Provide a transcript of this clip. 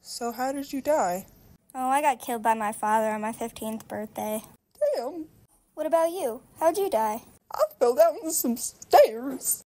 So how did you die? Oh, I got killed by my father on my 15th birthday. Damn. What about you? How'd you die? I fell down some stairs.